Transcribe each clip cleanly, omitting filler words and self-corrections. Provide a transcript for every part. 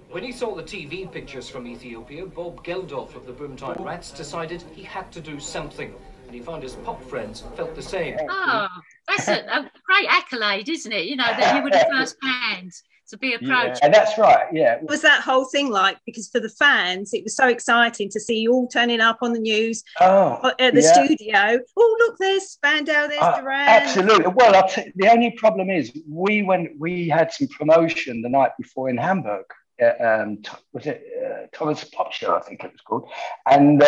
When he saw the TV pictures from Ethiopia, Bob Geldof of the Boomtime Rats decided he had to do something, and he found his pop friends felt the same. Oh, that's a great accolade, isn't it? You know, that you were the first band to be approached. Yeah, that's right, yeah. What was that whole thing like? Because for the fans, it was so exciting to see you all turning up on the news at the studio. Oh, look, there's Spandau, there's Duran. Absolutely. Well, the only problem is we had some promotion the night before in Hamburg. Was it Thomas Pop Show, I think it was called. And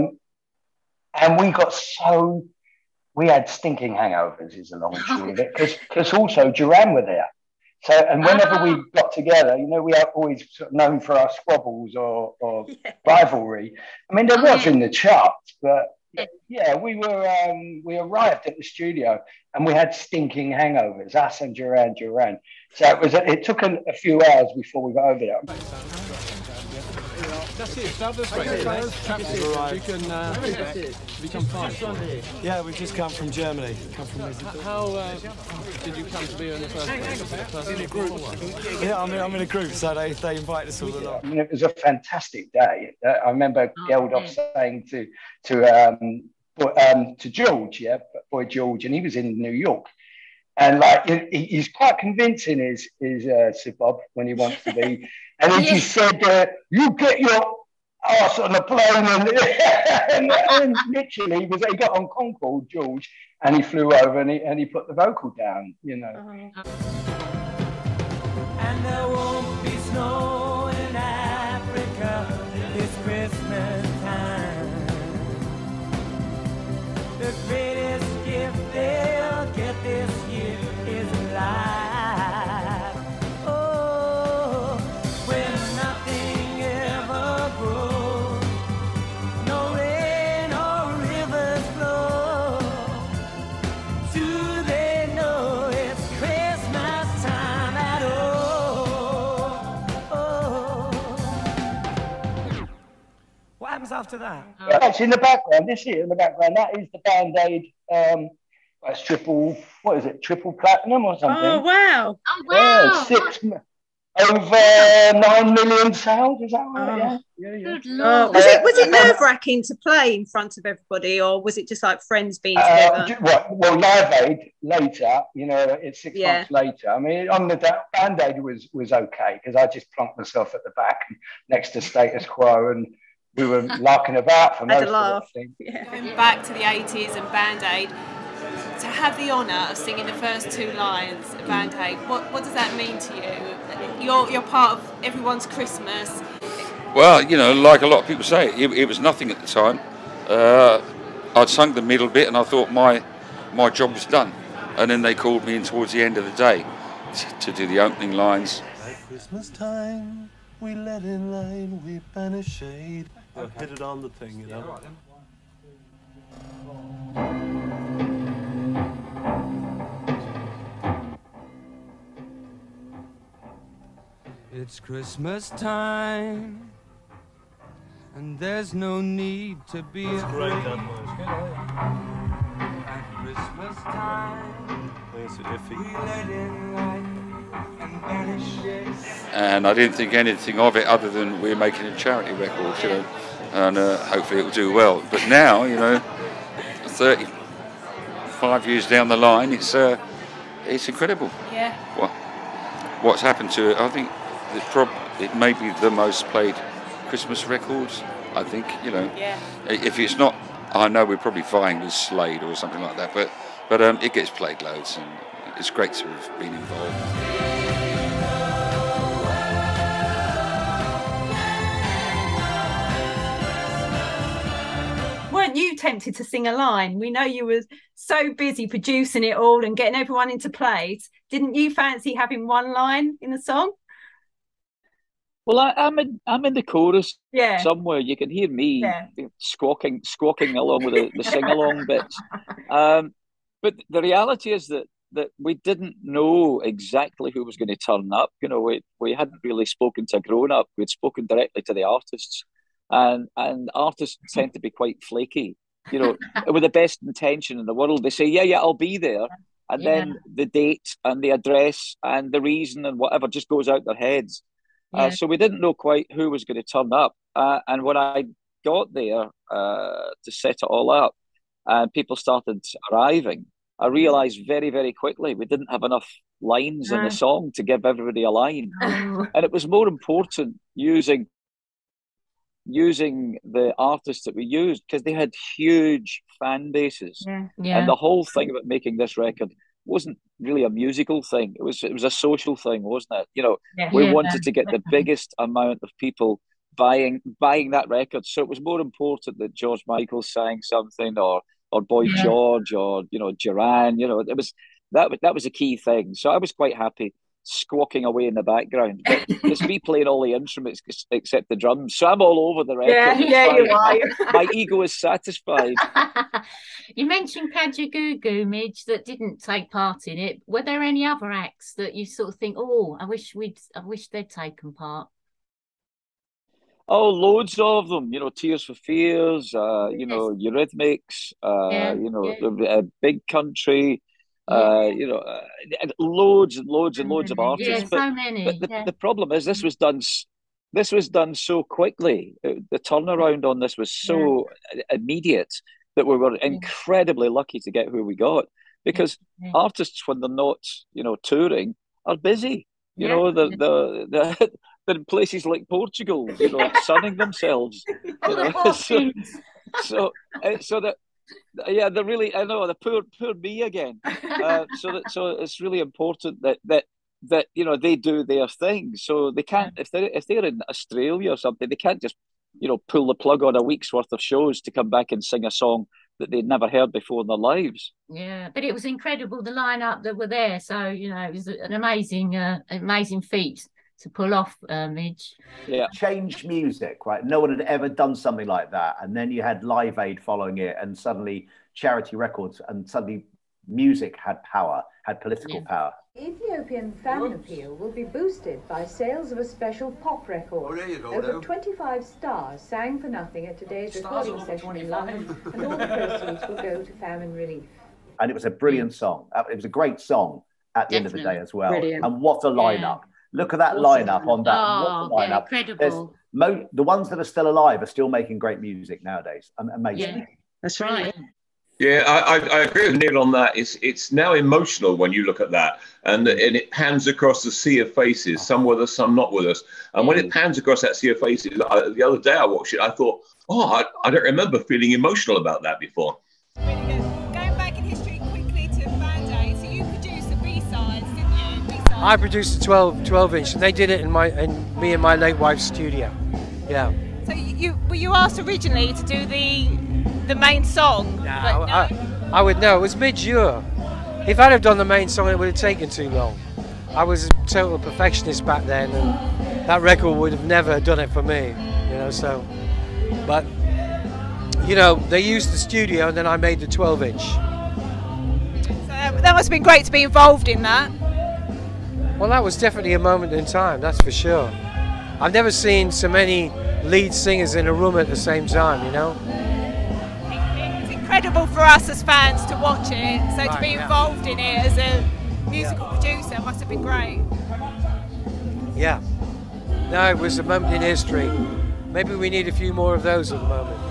we had stinking hangovers is a long and short of it, because also Duran were there. So, and whenever we got together, you know, we are always sort of known for our squabbles or rivalry. I mean, there was in the charts, but yeah, we arrived at the studio and we had stinking hangovers, us and Duran. So it took a few hours before we got over there. That's it, that's great. You can become fine. Yeah, we've just come from Germany. How did you come to be in the first place? In a group? Yeah, I'm in a group, so they invite us all along. I mean, it was a fantastic day. I remember Geldof saying to George, Boy George, and he was in New York. And like he's quite convincing, is Sir Bob, when he wants to be. And he just said, "You get your ass on the plane," and literally he got on Concorde, George, and he flew over and he put the vocal down, you know. And there won't be snow in Africa this Christmas time. The greatest gift they'll get this year is life. Oh, when nothing ever grows, no rain or rivers flow, do they know it's Christmas time at all? What happens after that? That's in the background. This here in the background. That is the Band-Aid. That's triple platinum or something. Oh wow! Oh wow! Yeah, over 9 million sales. Is that right? Yeah. Good Lord. Was it nerve-wracking to play in front of everybody, or was it just like friends being together? Well, Live Aid later. You know, it's 6 months later. I mean, on the Band-Aid was okay because I just plonked myself at the back next to Status Quo and we were larking about for most of the thing. Going back to the 80s and Band-Aid, to have the honour of singing the first 2 lines of Band-Aid, what does that mean to you? You're part of everyone's Christmas. Well, you know, like a lot of people say, it was nothing at the time. I'd sung the middle bit and I thought my job was done. And then they called me in towards the end of the day to do the opening lines. At Christmas time, we let in line, we banish shade. Hit it on the thing, you know. It's Christmas time, and there's no need to be afraid. At Christmas time, we let in light and banish shade. And I didn't think anything of it other than we're making a charity record, you know, and hopefully it will do well. But now, you know, 35 years down the line, it's incredible. Yeah. What's happened to it? I think it may be the most played Christmas records. I think, you know. Yeah. If it's not, I know we're probably vying with Slade or something like that, but it gets played loads, and it's great to have been involved. Weren't you tempted to sing a line? We know you were so busy producing it all and getting everyone into place. Didn't you fancy having one line in the song? Well, I'm in the chorus somewhere. You can hear me squawking along with the sing-along bits. But the reality is that we didn't know exactly who was going to turn up. You know, we hadn't really spoken to a grown-up. We'd spoken directly to the artists. And artists tend to be quite flaky, you know, with the best intention in the world. They say, yeah, I'll be there. And then the date and the address and the reason and whatever just goes out their heads. So we didn't know quite who was going to turn up. And when I got there to set it all up, and people started arriving, I realised very, very quickly we didn't have enough lines in the song to give everybody a line. And it was more important using the artists that we used, because they had huge fan bases. And the whole thing about making this record wasn't really a musical thing. It was a social thing, wasn't it? You know, we wanted to get the biggest amount of people buying that record. So it was more important that George Michael sang something, or Boy George, or, you know, Duran. You know, it was that was a key thing. So I was quite happy squawking away in the background. But it's me playing all the instruments except the drums. So I'm all over the record. You are. My ego is satisfied. You mentioned Kajagoogoo, Midge, that didn't take part in it. Were there any other acts that you sort of think, oh, I wish they'd taken part? Oh, loads of them. You know, Tears for Fears. You know, Eurythmics. You know, Big Country. You know, loads and loads and loads of artists. So many. But the problem is this was done so quickly. The turnaround on this was so immediate that we were incredibly lucky to get who we got, because artists, when they're not, you know, touring, are busy. You know, they're in places like Portugal, you know, sunning themselves. You know? so that. Yeah, they're really. I know, the poor me again. So it's really important that you know, they do their thing. So they can't, if they're in Australia or something, they can't just, you know, pull the plug on a week's worth of shows to come back and sing a song that they'd never heard before in their lives. Yeah, but it was incredible, the lineup that were there. So, you know, it was an amazing feat to pull off, Midge. Yeah, changed music, right? No one had ever done something like that, and then you had Live Aid following it, and suddenly Charity Records, and suddenly music had power, had political power. Ethiopian fan appeal will be boosted by sales of a special pop record. Oh, there you go. Over 25 stars sang for nothing at today's recording session in London, and all the proceeds will go to famine relief. And it was a brilliant song. It was a great song at the end of the day as well. Brilliant. And what a lineup. Look at that lineup on that. Oh, what a lineup. Incredible. The ones that are still alive are still making great music nowadays. Amazing. Yeah, that's right. Yeah, I agree with Neil on that. It's now emotional when you look at that, and it pans across the sea of faces, some with us, some not with us. And when it pans across that sea of faces, the other day I watched it, I thought, oh, I don't remember feeling emotional about that before. Going back in history quickly to Band Aid, so you produced the B-sides, didn't you? B-sides. I produced a 12-inch, and they did it in me and my late wife's studio. Yeah. So were you asked originally to do the main song? No, I would know. It was Midge Ure. If I'd have done the main song, it would have taken too long. I was a total perfectionist back then, and that record would have never done it for me, you know. So, but you know, they used the studio, and then I made the 12-inch. So that must have been great to be involved in that. Well, that was definitely a moment in time, that's for sure. I've never seen so many lead singers in a room at the same time, you know. It's incredible for us as fans to watch it, so to be involved in it as a musical producer must have been great. Yeah. No, it was a moment in history. Maybe we need a few more of those at the moment.